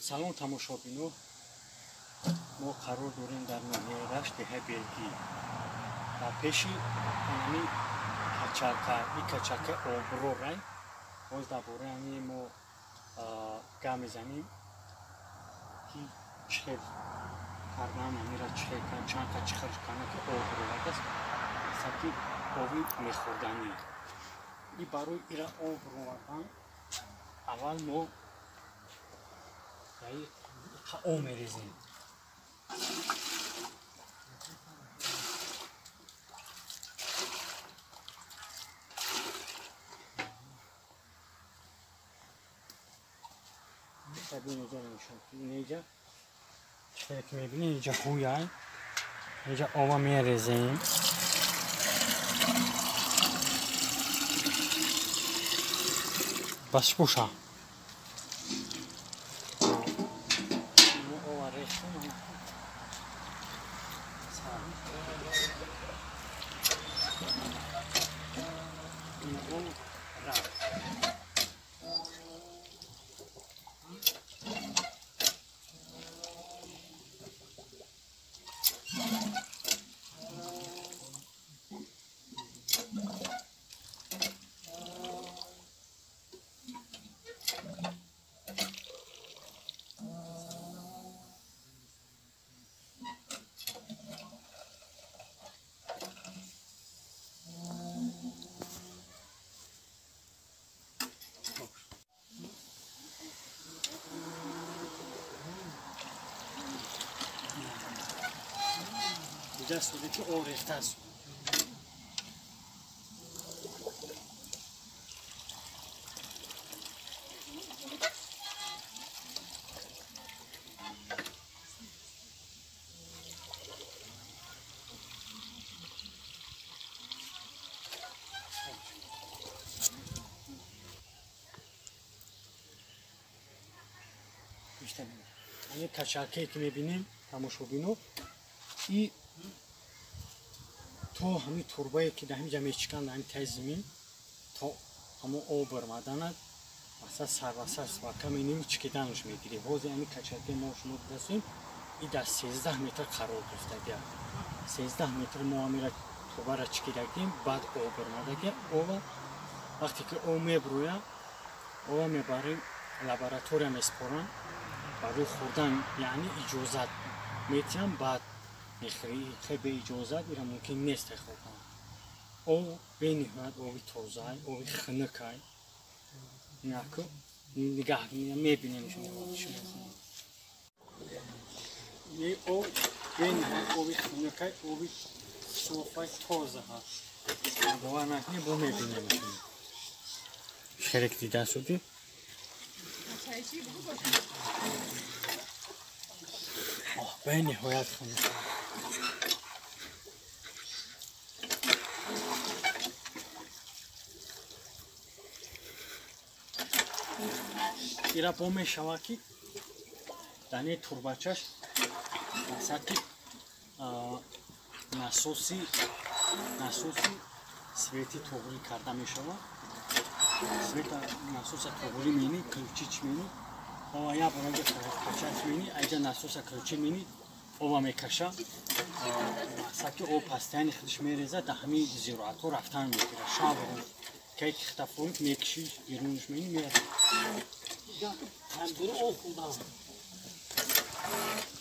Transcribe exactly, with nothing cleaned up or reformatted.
салон тамошобино мо қарор дорем дар ноҳияи деҳаи белгӣ ва пеши ҳами качалка и качалка обро рай боз дар бораи ҳами мо гап мезанем ки чихел кардан ҳамира чихел кан чанка чихел кана ки обро аст саки оби мехӯрданӣ и барои ира об ровардан аввал мо об мерезем اینجا چه که میبینی اینجا خویای اینجا آوا میرزیم بس بوشا Just the two or estas. İşte hani kaçak ekmeği benim tamuşubinu i то ҳами турбае ки дар ҳамҷа мечикан дар ҳами таи зимин то ҳамо об бармаданад аса сарвасар свака меним чикидануш мегирӣ ҳози ҳами качаке мо шумо дидасем и дар сездаҳ метр қарор гирифтагия сездаҳ метр мо ҳамира турбара чикидагим баъд об бармадагия ова вақте ки об мебурӯя ова мебарем лаборатория меспорам барои хӯрдан яъни иҷозат метиҳам баъд خیلی به اجازت میرم ممکن نیست خودم او به نهایت اوی توزای اوی خنکای نکو نگاه میبینیم شما یه او به نهایت اوی خنکای اوی صوفای توزه هست دوار نکنی با میبینیم شما شرک دیده شدی به نهایت خنکای ира бо мешавад ки дани турбачаш масаки насоси насоси свети туғри карда мешавад света насоса туғри мени ключич мени ова я барои качаш мени айҷа насоса ключи мени ова мекаша масаки об пастани худиш мереза да ҳами зироатҳо рафтан мегира шабро ки хитафоид мекиши бируниш мени мера هم برو آب خوردم